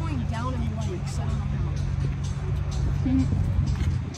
going down in the lake, so I don't know.